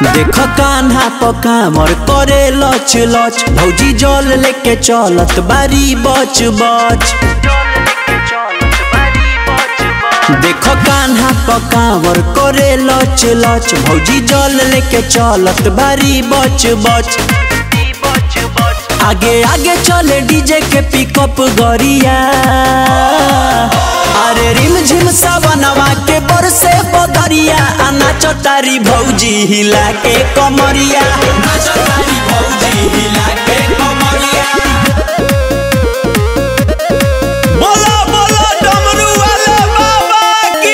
देख कान्हा पकामर करे लच लच भौजी जल लेके चलत बारी बच बच। देख कान्हा पकामर करे लच लच भौजी जल लेके चलत बारी बच बच। आगे आगे चले डीजे के पिकअप गरिया, अरे रिम झिम सावनवा के बरसे बदरिया। नाचो तारी भौजी हिला के कमरिया, नाचो तारी भौजी हिला के कमरिया। बोलो बोलो डमरू वाले बाबा की।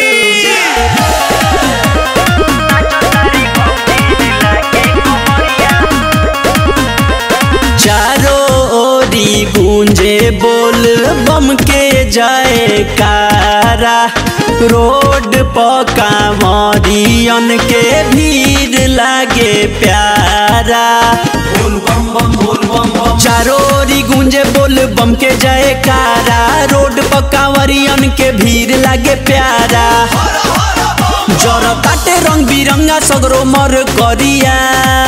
नाचो तारी भौजी हिला के कमरिया। चारों ओरी गूंजे बोल बम के जाए कारा, रोड पका मरियन के भीड़ लागे प्यारा। चारों ओरी गूंजे बोल बम के जाए कारा, रोड पका मरियन के भीड़ लागे प्यारा। जरा काटे रंग बिरंगा सगरो मर करिया,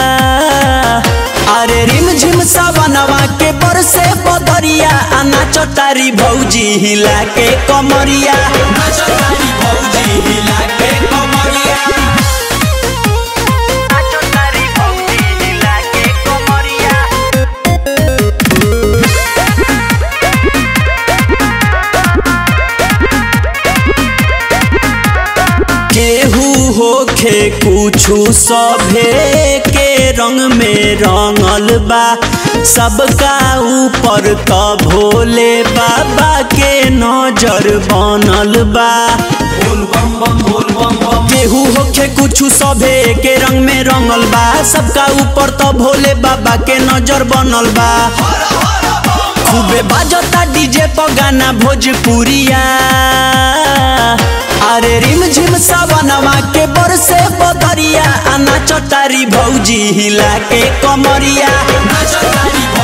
अरे रिम झिम सावनवा के बरसे बदरिया। नाचो तारी भौजी हिला के कमरिया, नाचो तारी भौजी हिला के कमरिया। नाचो तारी भौजी हिला के कमरिया। केहू होखे कुछु सभे के रंग में रंगल बा, सबका ऊपर तो भोले बाबा के नजर बनल बा। केहू होखे कुछु सभे के रंग में रंगल बा, सबका ऊपर तो भोले बाबा के नजर बनल बा। खूबे बाजता डीजे पर गाना भोजपुरिया, अरे रिम झिम सावनवा के बरसे बदरिया। नाचो तारी भौजी हिला के कमरिया, नाचो तारी